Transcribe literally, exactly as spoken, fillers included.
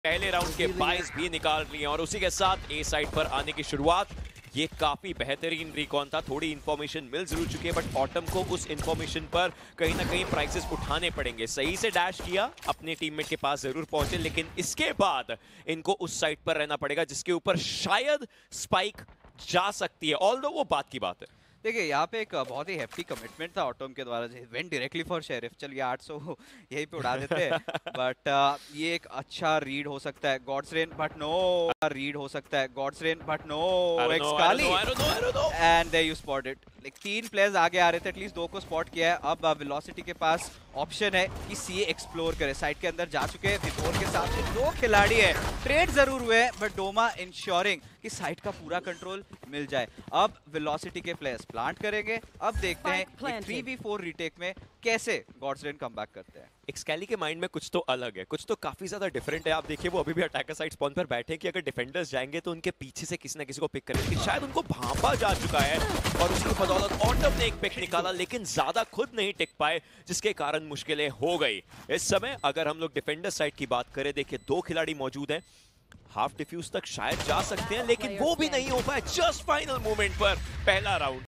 पहले राउंड के बाईस भी निकाल लिए और उसी के साथ ए साइड पर आने की शुरुआत। ये काफी बेहतरीन रिकॉन था। थोड़ी इंफॉर्मेशन मिल जरूर चुकी है बट ऑटम को उस इंफॉर्मेशन पर कहीं ना कहीं प्राइसेस उठाने पड़ेंगे। सही से डैश किया, अपने टीममेट के पास जरूर पहुंचे, लेकिन इसके बाद इनको उस साइड पर रहना पड़ेगा जिसके ऊपर शायद स्पाइक जा सकती है। ऑल्दो वो बात की बात है। देखिए यहाँ पे एक बहुत ही हेफ्टी कमिटमेंट था ऑटोम के द्वारा, वेंट डायरेक्टली फॉर शेरिफ। चलिए आठ सौ यहीं पे उड़ा देते हैं बट uh, ये एक अच्छा रीड हो सकता है God's rain, but no read हो सकता है God's rain, but no exactly and there you spot it. Like तीन प्लेयर्स आगे आ रहे थे, एटलीस्ट दो को स्पॉट किया है। अब वेलोसिटी के पास ऑप्शन है कि सीए एक्सप्लोर करे। साइड के अंदर जा चुके हैं, विदोर के साथ दो खिलाड़ी है, ट्रेड जरूर हुए हैं बट डोमा इंश्योरिंग कि साइड का पूरा कंट्रोल मिल जाए। अब वेलोसिटी के प्लेयर्स प्लांट करेंगे। अब देखते हैं थ्री वी फोर रीटेक में कैसे गॉड्स रेन कमबैक करते हैं। एक्सकैली के माइंड में कुछ तो अलग है, कुछ तो काफी ज्यादा डिफरेंट है। आप देखिए वो अभी भी अटैकर साइड स्पॉन पर बैठे कि अगर डिफेंडर्स जाएंगे तो उनके पीछे से किसी ना किसी को पिक करें, लेकिन शायद उनको भांपा जा चुका है और उसकी बदौलत ऑटम ने एक पिक निकाला लेकिन ज्यादा खुद नहीं टिक पाए जिसके कारण मुश्किलें हो गई। इस समय अगर हम लोग डिफेंडर साइड की बात करें, देखिए दो खिलाड़ी मौजूद हैं, हाफ डिफ्यूज तक शायद जा सकते हैं लेकिन वो भी नहीं हो पाए। जस्ट फाइनल मोमेंट पर पहला राउंड